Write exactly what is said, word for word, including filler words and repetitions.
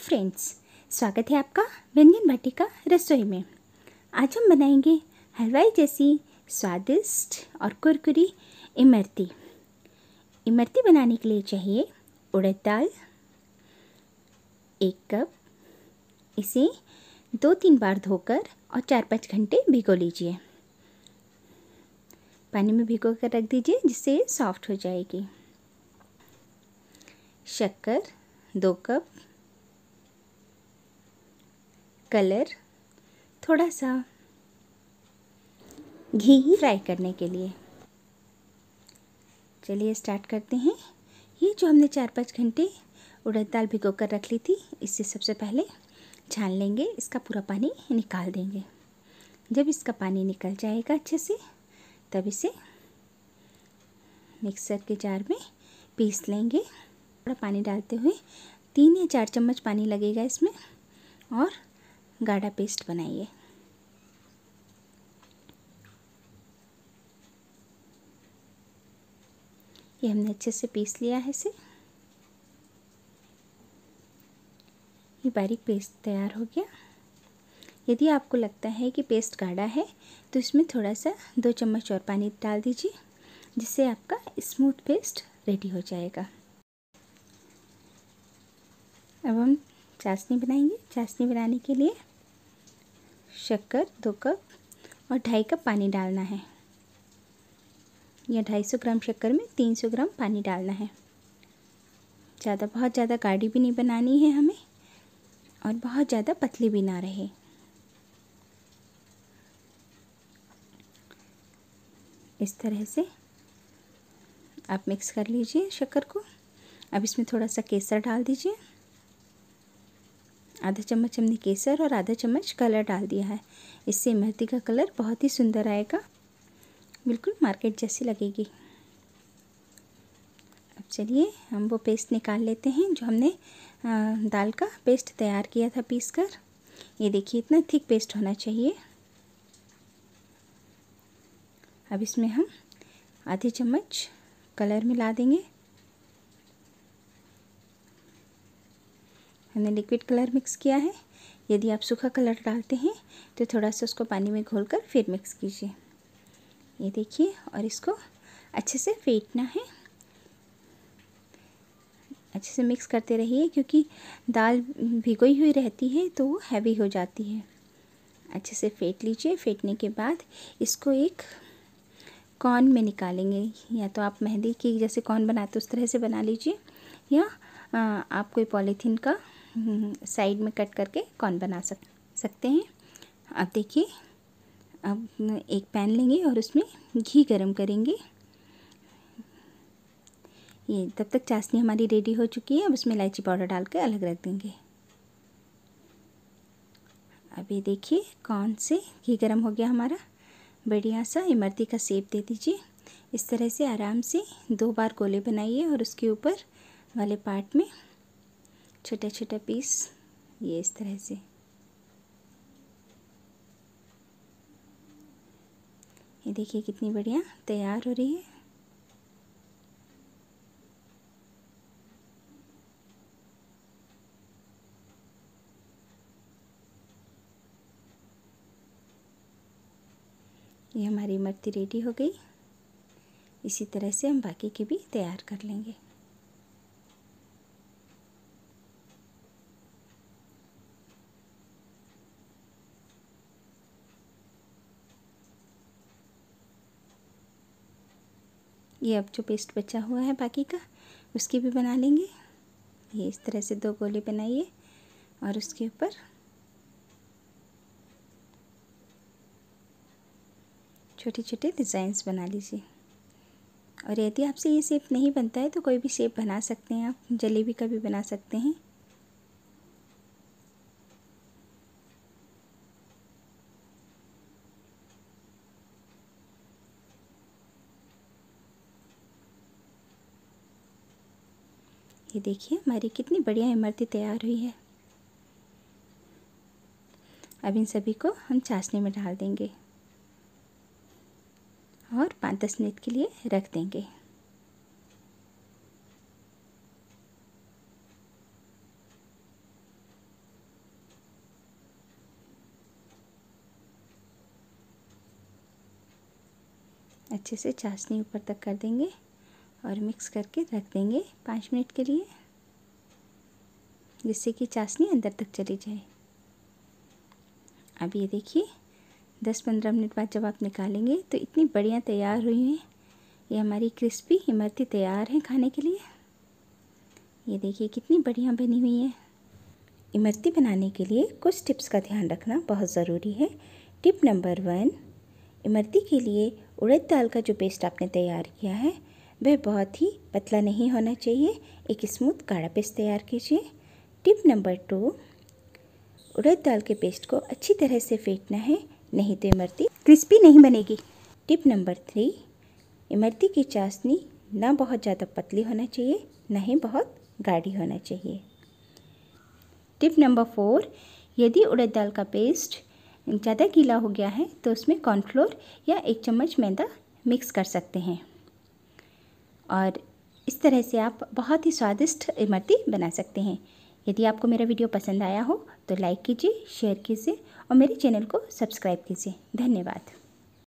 Friends, स्वागत है आपका व्यंजन वाटिका रसोई में। आज हम बनाएंगे हलवाई जैसी स्वादिष्ट और कुरकुरी इमरती। इमरती बनाने के लिए चाहिए उड़द दाल एक कप। इसे दो तीन बार धोकर और चार पाँच घंटे भिगो लीजिए। पानी में भिगो कर रख दीजिए जिससे ये सॉफ्ट हो जाएगी। शक्कर दो कप, कलर थोड़ा सा, घी फ्राई करने के लिए। चलिए स्टार्ट करते हैं। ये जो हमने चार पाँच घंटे उड़द दाल भिगो कर रख ली थी, इससे सबसे पहले छान लेंगे, इसका पूरा पानी निकाल देंगे। जब इसका पानी निकल जाएगा अच्छे से, तब इसे मिक्सर के जार में पीस लेंगे। थोड़ा पानी डालते हुए तीन या चार चम्मच पानी लगेगा इसमें, और गाढ़ा पेस्ट बनाइए। ये हमने अच्छे से पीस लिया है इसे। ये बारीक पेस्ट तैयार हो गया। यदि आपको लगता है कि पेस्ट गाढ़ा है तो इसमें थोड़ा सा दो चम्मच और पानी डाल दीजिए, जिससे आपका स्मूथ पेस्ट रेडी हो जाएगा। अब हम चाशनी बनाएंगे। चाशनी बनाने के लिए शक्कर दो कप और ढाई कप पानी डालना है। या ढाई सौ ग्राम शक्कर में तीन सौ ग्राम पानी डालना है। ज़्यादा बहुत ज़्यादा गाढ़ी भी नहीं बनानी है हमें, और बहुत ज़्यादा पतली भी ना रहे। इस तरह से आप मिक्स कर लीजिए शक्कर को। अब इसमें थोड़ा सा केसर डाल दीजिए। आधा चम्मच हमने केसर और आधा चम्मच कलर डाल दिया है। इससे इमरती का कलर बहुत ही सुंदर आएगा, बिल्कुल मार्केट जैसी लगेगी। अब चलिए हम वो पेस्ट निकाल लेते हैं जो हमने दाल का पेस्ट तैयार किया था पीस कर। ये देखिए इतना थिक पेस्ट होना चाहिए। अब इसमें हम आधी चम्मच कलर मिला देंगे। हमने लिक्विड कलर मिक्स किया है। यदि आप सूखा कलर डालते हैं तो थोड़ा सा उसको पानी में घोलकर फिर मिक्स कीजिए। ये देखिए, और इसको अच्छे से फेंटना है। अच्छे से मिक्स करते रहिए, क्योंकि दाल भिगोई हुई रहती है तो वो हैवी हो जाती है। अच्छे से फेंट लीजिए। फेंटने के बाद इसको एक कॉर्न में निकालेंगे। या तो आप मेहंदी की जैसे कॉर्न बनाते उस तरह से बना लीजिए, या आप कोई पॉलीथीन का साइड में कट करके कॉर्न बना सक सकते हैं। अब देखिए, अब एक पैन लेंगे और उसमें घी गरम करेंगे। ये तब तक चाशनी हमारी रेडी हो चुकी है। अब उसमें इलायची पाउडर डाल के अलग रख देंगे। अब ये देखिए, कौन से घी गरम हो गया हमारा। बढ़िया सा इमरती का शेप दे दीजिए। इस तरह से आराम से दो बार गोले बनाइए, और उसके ऊपर वाले पार्ट में छोटा छोटा पीस ये इस तरह से। ये देखिए कितनी बढ़िया तैयार हो रही है। ये हमारी इमरती रेडी हो गई। इसी तरह से हम बाकी के भी तैयार कर लेंगे। ये अब जो पेस्ट बचा हुआ है बाकी का, उसकी भी बना लेंगे। ये इस तरह से दो गोले बनाइए और उसके ऊपर छोटे छोटे डिज़ाइंस बना लीजिए। और यदि आपसे ये शेप नहीं बनता है तो कोई भी शेप बना सकते हैं। आप जलेबी का भी बना सकते हैं। ये देखिए हमारी कितनी बढ़िया इमरती तैयार हुई है। अब इन सभी को हम चाशनी में डाल देंगे और पाँच दस मिनट के लिए रख देंगे। अच्छे से चाशनी ऊपर तक कर देंगे और मिक्स करके रख देंगे पाँच मिनट के लिए, जिससे कि चाशनी अंदर तक चली जाए। अब ये देखिए दस पंद्रह मिनट बाद जब आप निकालेंगे तो इतनी बढ़िया तैयार हुई हैं। ये हमारी क्रिस्पी इमरती तैयार है खाने के लिए। ये देखिए कितनी बढ़िया बनी हुई है। इमरती बनाने के लिए कुछ टिप्स का ध्यान रखना बहुत ज़रूरी है। टिप नंबर वन, इमरती के लिए उड़द दाल का जो पेस्ट आपने तैयार किया है वह बहुत ही पतला नहीं होना चाहिए, एक स्मूथ गाढ़ा पेस्ट तैयार कीजिए। टिप नंबर टू, उड़द दाल के पेस्ट को अच्छी तरह से फेंटना है, नहीं तो इमरती क्रिस्पी नहीं बनेगी। टिप नंबर थ्री, इमरती की चाशनी ना बहुत ज़्यादा पतली होना चाहिए, ना ही बहुत गाढ़ी होना चाहिए। टिप नंबर फोर, यदि उड़द दाल का पेस्ट ज़्यादा गीला हो गया है तो उसमें कॉर्नफ्लोर या एक चम्मच मैदा मिक्स कर सकते हैं और इस तरह से आप बहुत ही स्वादिष्ट इमरती बना सकते हैं। यदि आपको मेरा वीडियो पसंद आया हो तो लाइक कीजिए, शेयर कीजिए और मेरे चैनल को सब्सक्राइब कीजिए। धन्यवाद।